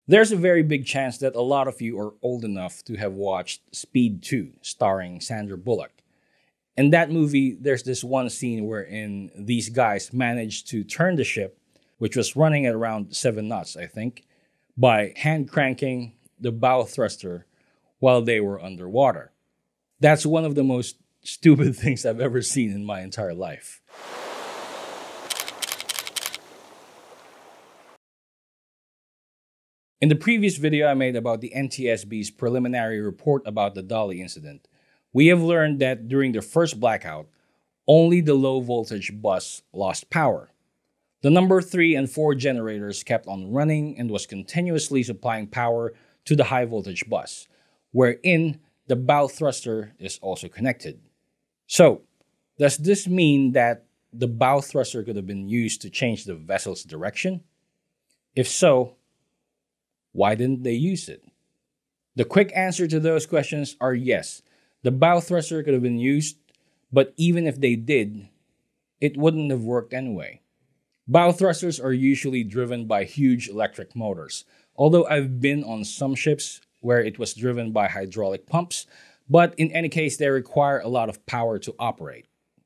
There's a very big chance that a lot of you are old enough to have watched Speed 2, starring Sandra Bullock. In that movie, there's this one scene wherein these guys managed to turn the ship, which was running at around 7 knots, I think, by hand cranking the bow thruster while they were underwater. That's one of the most stupid things I've ever seen in my entire life. In the previous video I made about the NTSB's preliminary report about the Dali incident, we have learned that during the first blackout, only the low voltage bus lost power. The number 3 and 4 generators kept on running and was continuously supplying power to the high voltage bus, wherein the bow thruster is also connected. So, does this mean that the bow thruster could have been used to change the vessel's direction? If so, why didn't they use it? The quick answer to those questions are yes. The bow thruster could have been used, but even if they did, it wouldn't have worked anyway. Bow thrusters are usually driven by huge electric motors, although I've been on some ships where it was driven by hydraulic pumps, but in any case, they require a lot of power to operate.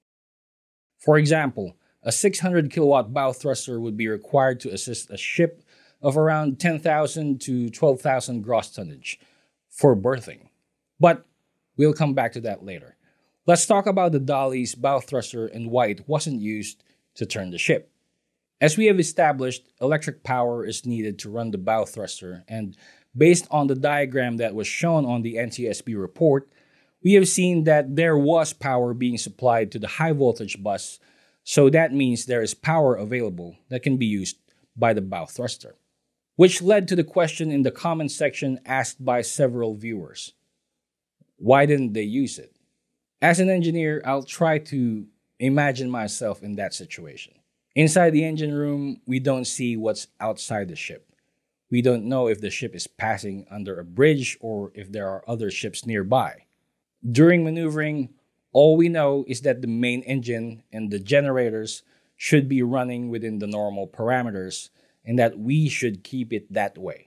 For example, a 600 kilowatt bow thruster would be required to assist a ship of around 10,000 to 12,000 gross tonnage for berthing. But we'll come back to that later. Let's talk about the Dali's bow thruster and why it wasn't used to turn the ship. As we have established, electric power is needed to run the bow thruster, and based on the diagram that was shown on the NTSB report, we have seen that there was power being supplied to the high voltage bus, so that means there is power available that can be used by the bow thruster. Which led to the question in the comment section asked by several viewers. Why didn't they use it? As an engineer, I'll try to imagine myself in that situation. Inside the engine room, we don't see what's outside the ship. We don't know if the ship is passing under a bridge or if there are other ships nearby. During maneuvering, all we know is that the main engine and the generators should be running within the normal parameters and that we should keep it that way.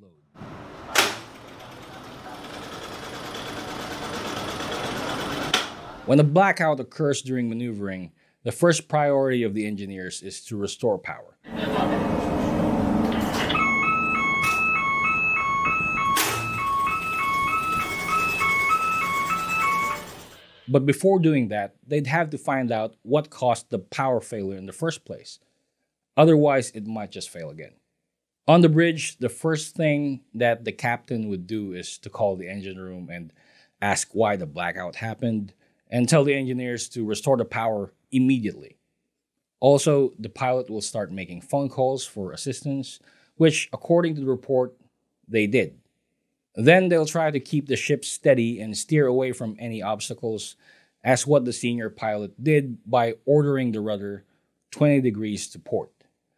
When a blackout occurs during maneuvering, the first priority of the engineers is to restore power. But before doing that, they'd have to find out what caused the power failure in the first place. Otherwise, it might just fail again. On the bridge, the first thing that the captain would do is to call the engine room and ask why the blackout happened and tell the engineers to restore the power immediately. Also, the pilot will start making phone calls for assistance, which, according to the report, they did. Then they'll try to keep the ship steady and steer away from any obstacles, as what the senior pilot did by ordering the rudder 20 degrees to port.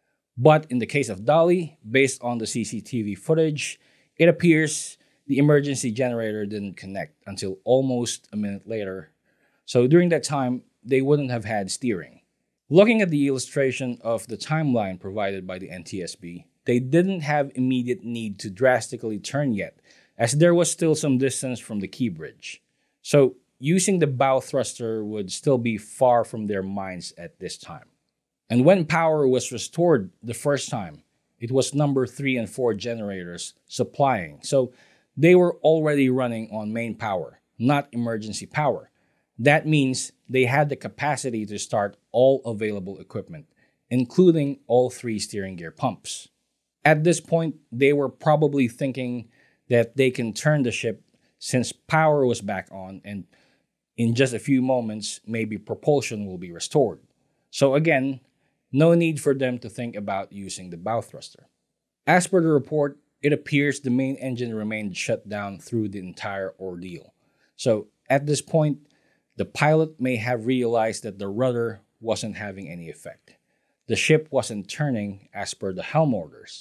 But in the case of Dali, based on the CCTV footage, it appears the emergency generator didn't connect until almost a minute later. So during that time, they wouldn't have had steering. Looking at the illustration of the timeline provided by the NTSB, they didn't have immediate need to drastically turn yet, as there was still some distance from the key bridge. So using the bow thruster would still be far from their minds at this time. And when power was restored the first time, it was number 3 and 4 generators supplying. So they were already running on main power, not emergency power. That means they had the capacity to start all available equipment, including all 3 steering gear pumps. At this point, they were probably thinking that they can turn the ship since power was back on, and in just a few moments, maybe propulsion will be restored. So again, no need for them to think about using the bow thruster. As per the report, it appears the main engine remained shut down through the entire ordeal. So at this point, the pilot may have realized that the rudder wasn't having any effect. The ship wasn't turning as per the helm orders.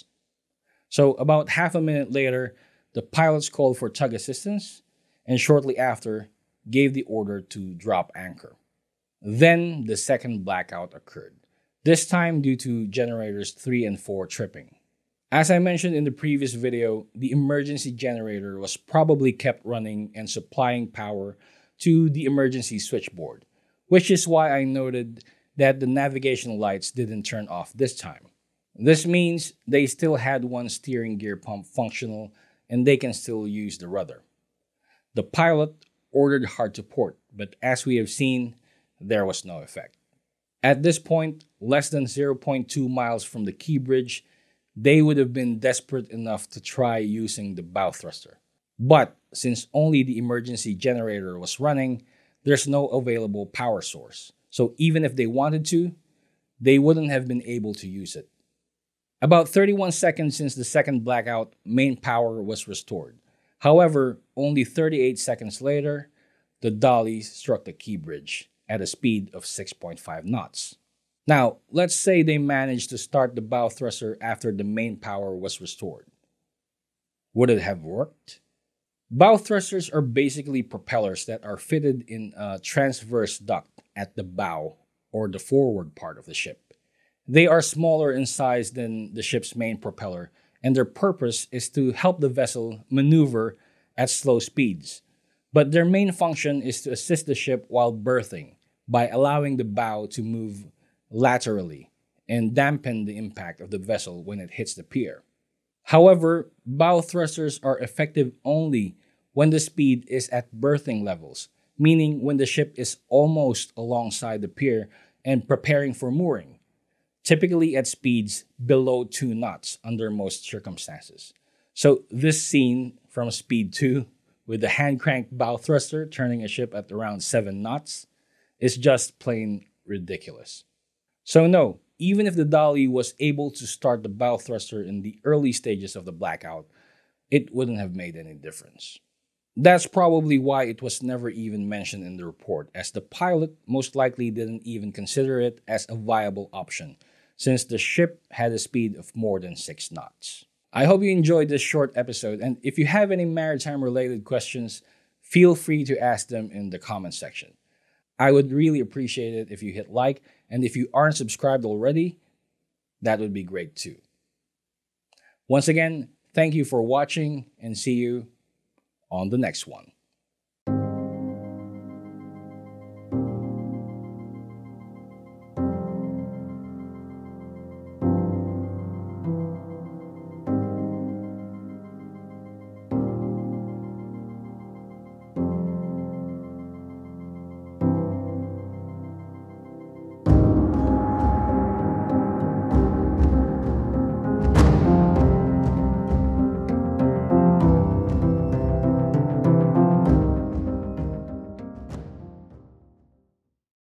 So about half a minute later, the pilots called for tug assistance and shortly after gave the order to drop anchor. Then the second blackout occurred, this time due to generators 3 and 4 tripping. As I mentioned in the previous video, the emergency generator was probably kept running and supplying power to the emergency switchboard, which is why I noted that the navigation lights didn't turn off this time. This means they still had one steering gear pump functional and they can still use the rudder. The pilot ordered hard to port, but as we have seen, there was no effect. At this point, less than zero point 0.2 miles from the key bridge, they would have been desperate enough to try using the bow thruster. But since only the emergency generator was running, there's no available power source. So even if they wanted to, they wouldn't have been able to use it. About 31 seconds since the second blackout, main power was restored. However, only 38 seconds later, the Dali struck the key bridge at a speed of 6.5 knots. Now, let's say they managed to start the bow thruster after the main power was restored. Would it have worked? Bow thrusters are basically propellers that are fitted in a transverse duct at the bow or the forward part of the ship. They are smaller in size than the ship's main propeller, and their purpose is to help the vessel maneuver at slow speeds. But their main function is to assist the ship while berthing by allowing the bow to move laterally and dampen the impact of the vessel when it hits the pier. However, bow thrusters are effective only when the speed is at berthing levels, meaning when the ship is almost alongside the pier and preparing for mooring, typically at speeds below 2 knots under most circumstances. So this scene from Speed 2 with the hand-cranked bow thruster turning a ship at around 7 knots is just plain ridiculous. So no, even if the Dali was able to start the bow thruster in the early stages of the blackout, it wouldn't have made any difference. That's probably why it was never even mentioned in the report, as the pilot most likely didn't even consider it as a viable option, since the ship had a speed of more than 6 knots. I hope you enjoyed this short episode, and if you have any maritime-related questions, feel free to ask them in the comment section. I would really appreciate it if you hit like, and if you aren't subscribed already, that would be great too. Once again, thank you for watching, and see you on the next one.